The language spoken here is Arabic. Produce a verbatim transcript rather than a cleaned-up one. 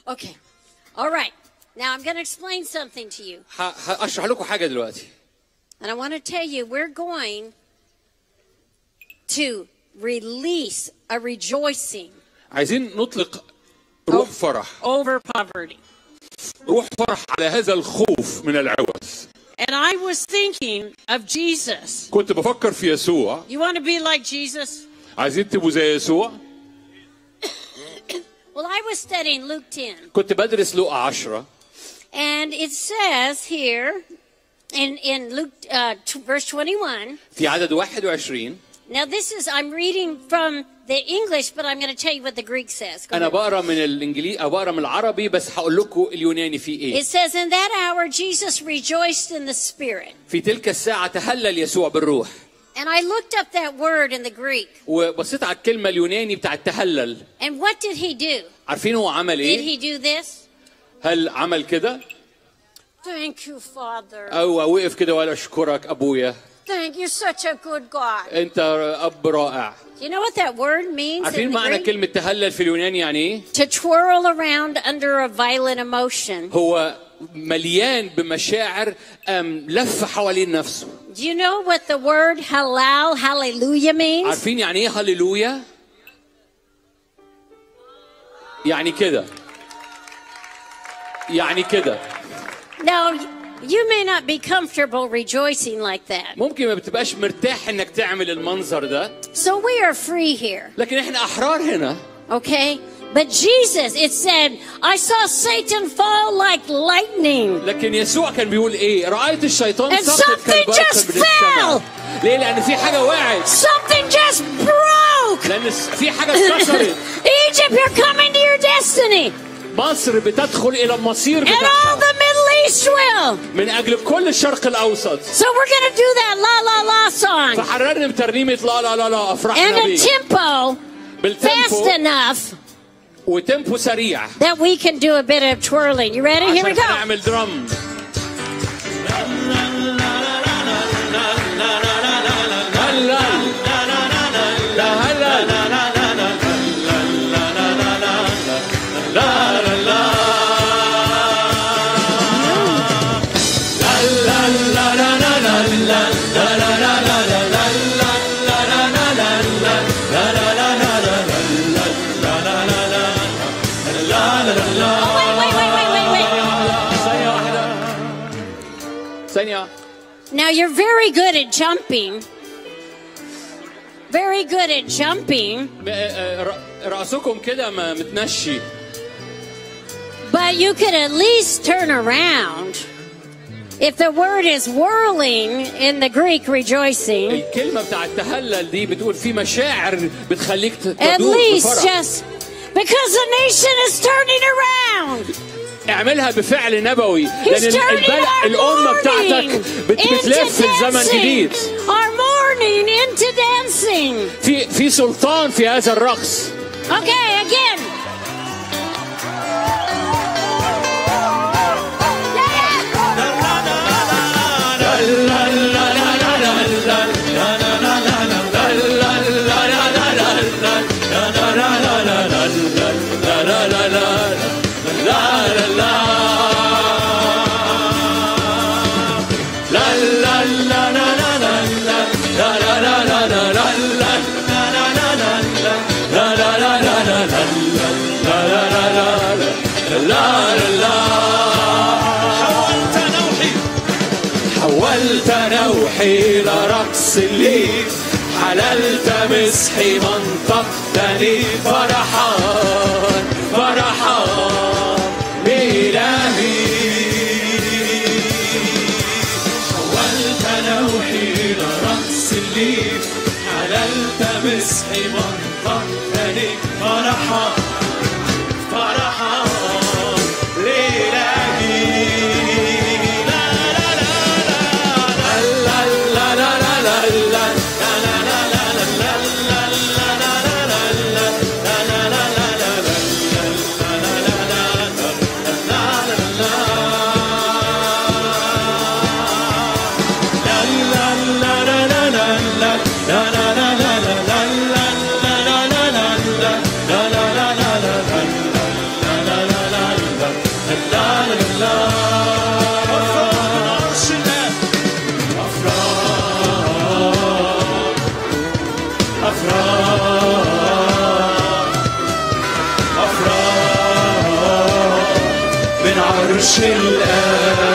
Okay. All right. Now I'm going to explain something to you. هشرح لكم حاجة دلوقتي. And I want to tell you we're going to release a rejoicing. عايزين نطلق روح فرح. Over poverty. روح فرح على هذا الخوف من العوز. And I was thinking of Jesus. كنت بفكر في يسوع. You want to be like Jesus? عايزين تبقوا زي يسوع؟ Well, I was studying Luke ten. كنت بدرس لوقا عشرة. And it says here in in Luke uh, verse twenty-one. في عدد واحد وعشرين. Now this is I'm reading from the English, but I'm going to tell you what the Greek says. أنا بقرا من الإنجليزي أو بقرا من العربي بس هقول لكم اليوناني فيه إيه. It says in that hour Jesus rejoiced in the Spirit. في تلك الساعة تهلل يسوع بالروح. And I looked up that word in the Greek. وبصيت على الكلمة اليوناني بتاع التهلل. And what did he do? عارفين هو عمل إيه؟ Did he do this? هل عمل كده؟ Thank you, Father. أو وقف كده وقال أشكرك أبويا. Thank you, such a good God. أنت أب رائع. You know what that word means? عارفين معنى كلمة تهلل في اليوناني يعني إيه؟ To twirl around under a violent emotion. هو مليان بمشاعر لف حوالين نفسه. Do you know what the word halal, hallelujah means? عارفين يعني إيه هاليلويا؟ يعني كده. يعني كده. Now, you may not be comfortable rejoicing like that. ممكن ما بتبقاش مرتاح إنك تعمل المنظر ده. So we are free here. لكن إحنا أحرار هنا. Okay? But Jesus, it said, I saw Satan fall like lightning. لكن يسوع كان بيقول إيه؟ رأيت الشيطان And سقط something just fell. ليه؟ لأن في حاجة وقعت. Something just broke. لأن في حاجة اتكسرت. Egypt, you're coming to your destiny. مصر بتدخل إلى المصير بتاعها. And all the Middle East will. من أجل كل الشرق الأوسط. So we're going to do that la la la song. فحررنا بترنيمة لا لا لا لا أفرحنا بيه. And a tempo fast enough. وتيمبو سريع. That we can do a bit of twirling. You ready? Here we go. عشان نعمل درام. Now you're very good at jumping. Very good at jumping. رأسكم كده متنشي. But you could at least turn around. If the word is whirling in the Greek rejoicing. الكلمة بتاع التهلل دي بتقول في مشاعر بتخليك تدور At least بفرح. just because the nation is turning around. اعملها بفعل نبوي لأن البلد الأمة بتاعتك بتلف في الزمن جديد. Our morning into dancing. في في سلطان في هذا الرقص. Okay, again. حولت نوحي لرقص الليل حللت مسحي منطقتني فرحان فرحان بإلهي حولت نوحي لرقص الليل حللت مسحي منطقتني فرحان فرحان أفراح من عرش الآب